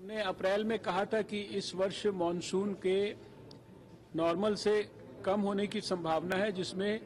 हमने अप्रैल में कहा था कि इस वर्ष मॉनसून के नॉर्मल से कम होने की संभावना है, जिसमें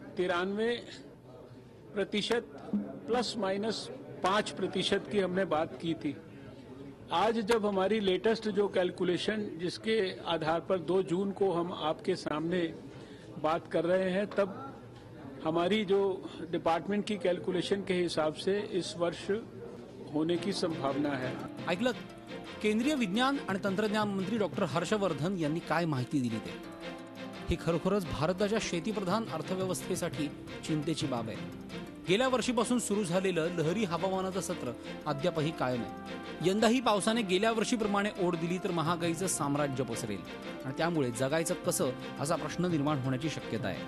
93% प्लस माइनस 5% की हमने बात की थी। आज जब हमारी लेटेस्ट जो कैलकुलेशन जिसके आधार पर 2 जून को हम आपके सामने बात कर रहे हैं, तब हमारी जो डिपार्टमेंट की कैलकुलेशन के हिसाब से इस वर्ष होने की संभावना है। ऐकलं, केंद्रीय विज्ञान आणि तंत्रज्ञान मंत्री डॉक्टर हर्षवर्धन यांनी काय माहिती दिली ते। ही खरोखरच भारताच्या शेतीप्रधान अर्थव्यवस्थेसाठी चिंतेची बाब आहे। गेल्या वर्षीपासून सुरू झालेलं लहरी हवामानाचं सत्र अद्यापही कायम आहे। यंदाही पावसाने गेल्या वर्षीप्रमाणे ओढ दिली तर महागाईचं साम्राज्य पसरेल आणि त्यामुळे जगायचं कसं असा प्रश्न निर्माण होण्याची शक्यता आहे।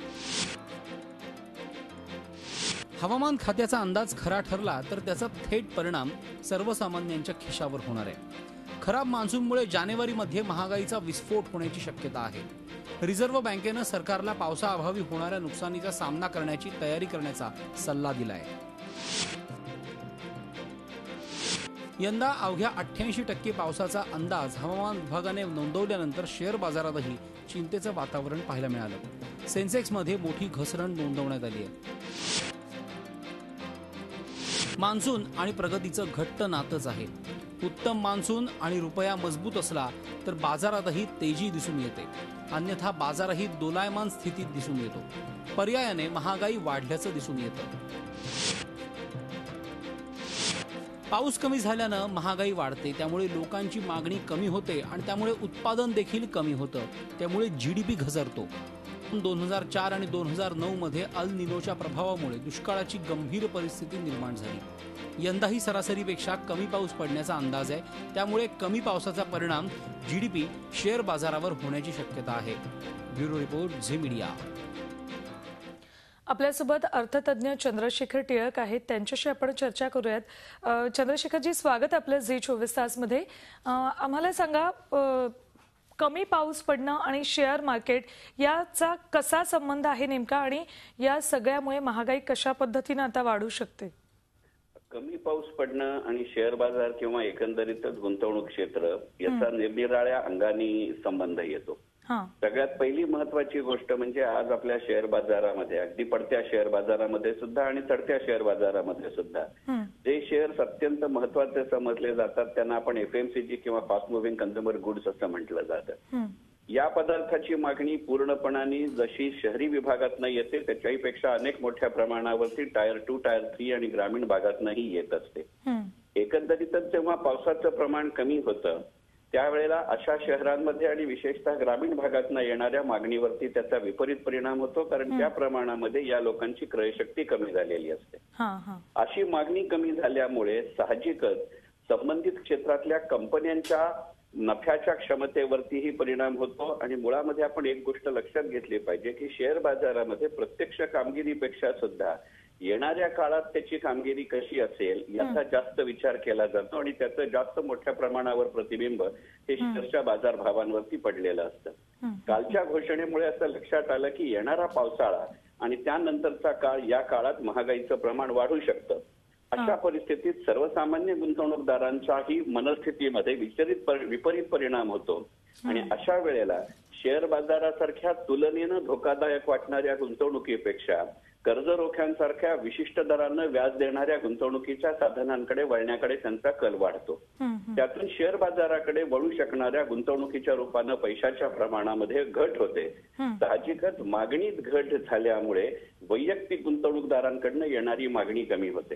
हवामान खात्याचा अंदाज खरा ठरला तर त्याचा थेट परिणाम सर्वसामान्यांच्या खिशावर होणार आहे। खराब मान्सूनमुळे जानेवारीमध्ये महागाईचा विस्फोट होण्याची शक्यता आहे। रिझर्व्ह बँकेनं सरकारला पावसाअभावी होणाऱ्या नुकसानीचा सामना करण्याची तयारी करण्याचा सल्ला दिला आहे। यंदा अवघ्या 88% पावसाचा अंदाज हवामान विभागाने नोंदवल्यानंतर शेअर बाजारातही चिंतेचं वातावरण पाहायला मिळालं। सेन्सेक्समध्ये मोठी घसरण नोंदवण्यात आली आहे। मान्सून आणि प्रगतीचं घट्ट नातंच आहे। उत्तम मान्सून आणि रुपया मजबूत असला तर बाजारातही तेजी दिसून येते, अन्यथा बाजारही दोलायमान स्थितीत दिसून येतो। पर्यायाने महागाई वाढल्याचं दिसून येतं। पाऊस कमी झाल्यानं महागाई वाढते, त्यामुळे लोकांची मागणी कमी होते आणि त्यामुळे उत्पादन देखील कमी होतं, त्यामुळे जीडीपी घसरतो। 2004 आणि 2009 मध्ये अल निनोच्या प्रभावामुळे दुष्काळाची गंभीर परिस्थिती निर्माण झाली। यंदाही सरासरीपेक्षा कमी पाऊस पडण्याचा अंदाज आहे, त्यामुळे कमी पावसाचा परिणाम जीडीपी शेअर बाजारावर होण्याची शक्यता आहे। Bureau report Zee Media. आपल्यासोबत अर्थतज्ञ चंद्रशेखर टिळक आहेत, त्यांच्याशी आपण चर्चा करूयात। चंद्रशेखरजी, स्वागत आपलं झी 24 तासमध्ये। आम्हाला सांगा, कमी पाऊस पडणं आणि शेअर मार्केट याचा कसा संबंध आहे नेमका, आणि या सगळ्यामुळे महागाई कशा पद्धतीने आता वाढू शकते? कमी पाऊस पडणं आणि शेअर बाजार किंवा एकंदरीतच गुंतवणूक क्षेत्र याचा निरनिराळ्या अंगाने संबंध येतो। सगळ्यात पहिली महत्वाची गोष्ट म्हणजे आज आपल्या शेअर बाजारामध्ये, अगदी पडत्या शेअर बाजारामध्ये सुद्धा आणि चढत्या शेअर बाजारामध्ये सुद्धा जे शेअर्स अत्यंत महत्वाचे समजले जातात त्यांना आपण एफएमसीजी किंवा फास्ट मुव्हिंग कन्झ्युमर गुड्स असं म्हटलं जातं। या पदार्थाची मागणी पूर्णपणाने जशी शहरी विभागातनं येते त्याच्याही पेक्षा अनेक मोठ्या प्रमाणावरती टायर 2, टायर 3 आणि ग्रामीण भागातनंही येत असते। एकंदरीतच जेव्हा पावसाचं प्रमाण कमी होतं त्यावेळेला अशा शहरांमध्ये आणि विशेषतः ग्रामीण भागातनं येणाऱ्या मागणीवरती त्याचा विपरीत परिणाम होतो, कारण त्या प्रमाणामध्ये या लोकांची क्रयशक्ती कमी झालेली असते। अशी मागणी कमी झाल्यामुळे साहजिकच संबंधित क्षेत्रातल्या कंपन्यांच्या नफ्याच्या क्षमतेवरतीही परिणाम होतो। आणि मुळामध्ये आपण एक गोष्ट लक्षात घेतली पाहिजे की शेअर बाजारामध्ये प्रत्यक्ष कामगिरीपेक्षा सुद्धा येणाऱ्या काळात त्याची कामगिरी कशी असेल याचा जास्त विचार केला जातो आणि त्याचं जास्त मोठ्या प्रमाणावर प्रतिबिंब हे शेअरच्या बाजारभावांवरती पडलेलं असतं। कालच्या घोषणेमुळे असं लक्षात आलं की येणारा पावसाळा आणि त्यानंतरचा काळ, या काळात महागाईचं प्रमाण वाढू शकतं। अशा परिस्थितीत सर्वसामान्य गुंतवणूकदारांच्याही मनस्थितीमध्ये विपरीत परिणाम होतो आणि अशा वेळेला शेअर बाजारासारख्या तुलनेनं धोकादायक वाटणाऱ्या गुंतवणुकीपेक्षा कर्ज रोख्यांसारख्या विशिष्ट दरानं व्याज देणाऱ्या गुंतवणुकीच्या साधनांकडे वळण्याकडे त्यांचा कल वाढतो। त्यातून शेअर बाजाराकडे वळू शकणाऱ्या गुंतवणुकीच्या रूपानं पैशाच्या प्रमाणामध्ये घट होते। साहजिकच मागणीत घट झाल्यामुळे वैयक्तिक गुंतवणूकदारांकडनं येणारी मागणी कमी होते।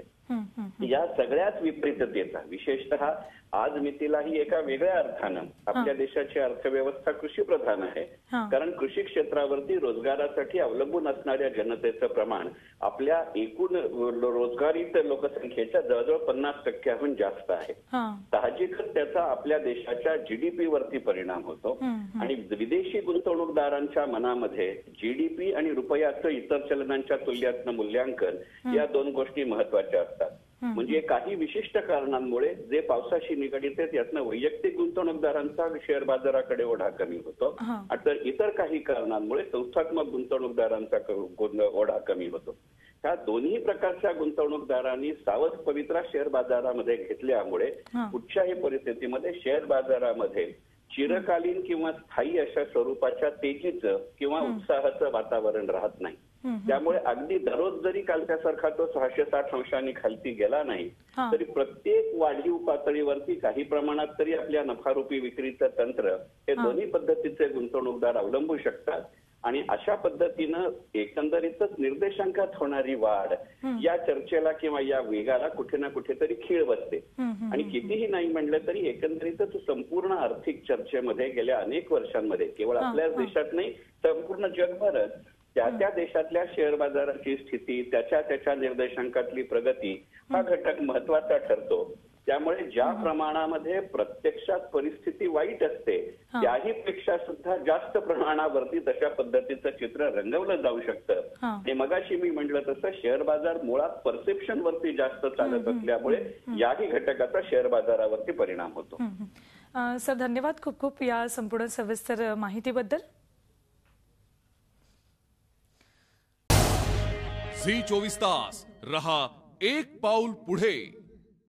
या सगळ्याच विपरीततेचा विशेषतः आज मितीलाही एका वेगळ्या अर्थानं आपल्या देशाची अर्थव्यवस्था कृषीप्रधान आहे, कारण कृषी क्षेत्रावरती रोजगारासाठी अवलंबून असणाऱ्या जनतेचं प्रमाण आपल्या एकूण रोजगारीत लोकसंख्येच्या जवळजवळ 50%हून जास्त आहे। साहजिकच त्याचा आपल्या देशाच्या जीडीपी वरती परिणाम होतो आणि विदेशी गुंतवणूकदारांच्या मनामध्ये जीडीपी आणि रुपयाचं इतर चलनांच्या तुल्यातनं मूल्यांकन या दोन गोष्टी महत्वाच्या असतात। म्हणजे काही विशिष्ट कारणांमुळे जे पावसाशी निगडीत आहेत यातनं वैयक्तिक गुंतवणूकदारांचा शेअर बाजाराकडे ओढा कमी होतो, तर इतर काही कारणांमुळे संस्थात्मक गुंतवणूकदारांचा ओढा कमी होतो। ह्या दोन्ही प्रकारच्या गुंतवणूकदारांनी सावध पवित्रा शेअर बाजारामध्ये घेतल्यामुळे कुठच्याही परिस्थितीमध्ये शेअर बाजारामध्ये चिरकालीन किंवा स्थायी अशा स्वरूपाच्या तेजीचं किंवा उत्साहाचं वातावरण राहत नाही. त्यामुळे अगदी दररोज जरी कालच्यासारखा तो 660 अंशांनी खालती गेला नाही तरी प्रत्येक वाढीव पातळीवरती काही प्रमाणात तरी आपल्या नफारूपी विक्रीचं तंत्र हे दोन्ही पद्धतीचे गुंतवणूकदार अवलंबू शकतात. आणि अशा पद्धतीनं एकंदरीतच निर्देशांकात होणारी वाढ या चर्चेला किंवा या वेगाला कुठे ना कुठेतरी खीळ बसते. आणि कितीही नाही म्हणलं तरी एकंदरीतच संपूर्ण आर्थिक चर्चेमध्ये गेल्या अनेक वर्षांमध्ये केवळ आपल्याच देशात नाही संपूर्ण जगभरात त्या देशातल्या शेअर बाजाराची स्थिती त्याच्या निर्देशांकातली प्रगती हा घटक महत्वाचा ठरतो. त्यामुळे ज्या प्रमाणामध्ये प्रत्यक्षात परिस्थिती वाईट असते त्याही पेक्षा सुद्धा जास्त प्रमाणावरती तशा पद्धतीचं चित्र रंगवलं जाऊ शकतं. आणि मगाशी मी म्हटलं तसं शेअर बाजार मुळात परसेप्शन वरती जास्त चालत असल्यामुळे याही घटकाचा शेअर बाजारावरती परिणाम होतो. सर धन्यवाद खूप खूप या संपूर्ण सविस्तर माहितीबद्दल. झी 24 तास रहा एक पाऊल पुढे.